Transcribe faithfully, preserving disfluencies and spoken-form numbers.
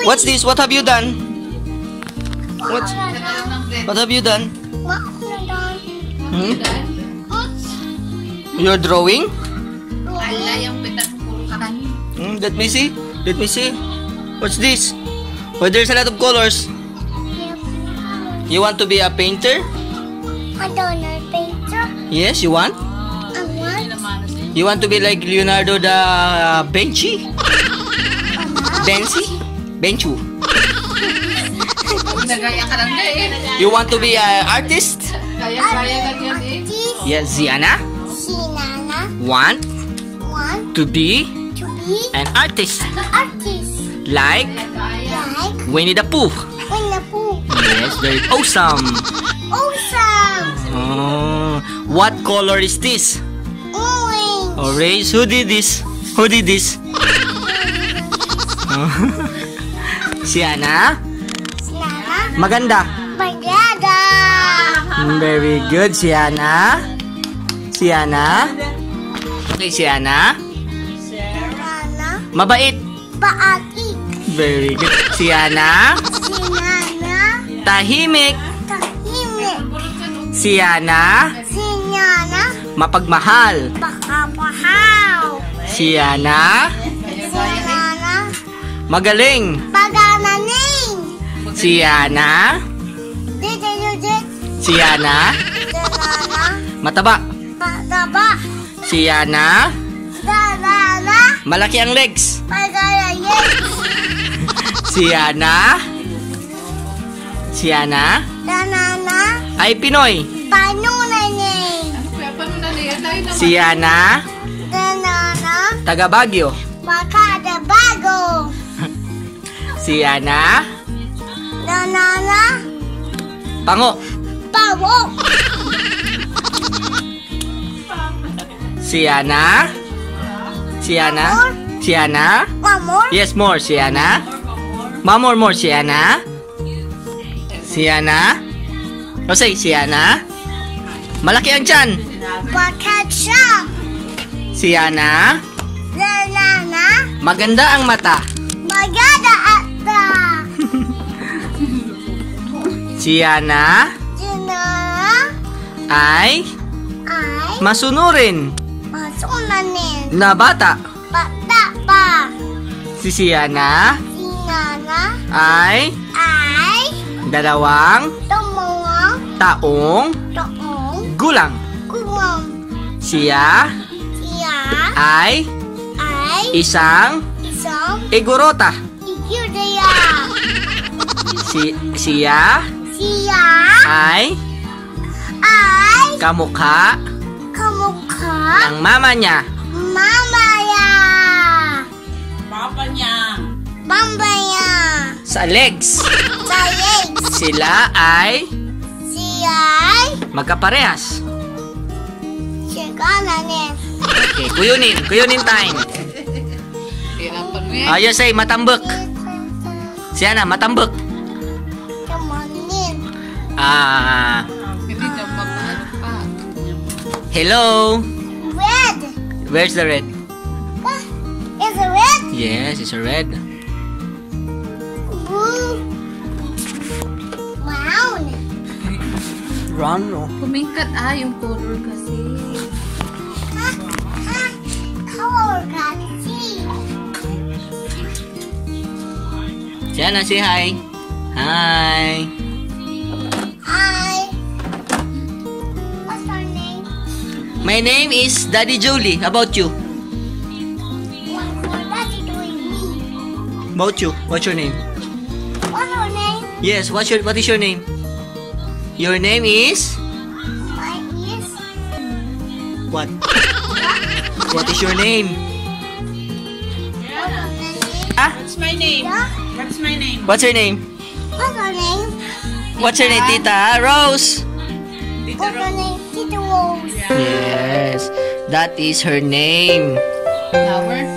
What's this? What have you done? What? What have you done? Hmm? You're drawing? Hmm, let me see. Let me see. What's this? Oh, there's a lot of colors. You want to be a painter? I don't know painter. Yes, you want? I want. You want to be like Leonardo da Vinci? Vinci? Benchu. You want to be an artist? Yes, Ziana. Sinana. Want Want to be to be an artist artist. like Like Winnie the Pooh. Winnie the Pooh. Yes, very awesome. Awesome. Oh, what color is this? Orange. Orange. Who did this? Who did this? Siana. Sinana. Maganda. Maganda. Very good, Siana. Siana. Okay, Siana. Sinana. Mabait. Paati. Very good. Siana. Sinana. Tahimik. Tahimik. Siana. Sinana. Mapagmahal. Pakapahaw. Siana. Sinana. Magaling. Pagananing. Siana. Dito yun. Siana. Sinana. Mataba. Pataba. Siana. Sinana. Malaki ang legs. Paganayin. Siana. Siana. Sinana. Ay Pinoy. Panunanin. Siana. Sinana. Taga Baguio. Makadabago. Siana. Sinana. Pango. Pawo. Siana. Siana. Siana. Mamor. Yes, more. Siana. Mamor more. Siana. Siana. O say, Siana. Malaki ang tiyan. Pakatsa. Siana. Sinana. Maganda ang mata. Magada ata. Siana. Sinana. Ay Ay. masunurin Masunanin. na bata. Bata pa. Si Siana Sinana. ay Ay. dalawang Tumawang. taong Toong. gulang. Kumam. Siya Siya. ay Ay. isang Isang. igorota. Ikyudaya. Si siya Siya. ay Ay. kamukha Kamukha. ng mama niya. Mamaya. Papanya. Bambaya. Sa legs, Sa legs. sila ay Siya. Ay. magkaparehas. Sigananin. Okay, kuyunin. Kuyunin time. Ah, you say matambek. Siana, matambek. Kamanin. Ah, hello. Red. Where's the red? Ah, is it red? Yes, it's a red. Blue. Brown. Run. Kumingkat ah, yung color kasi. Ha? Ha? Color kasi. Siana, say hi. Hi. Hi. What's your name? My name is Daddy Jolie. How about you? What what daddy doing me? About you? What's your name? What's your name? Yes, what's your what is your name? Your name is My is what? What is your name? Ah? What's my name? Yeah? What's my name? What's your name? What's your name? What's your name, Tita Rose? What's your name? Tito Rose. Yes, that is her name. Flower?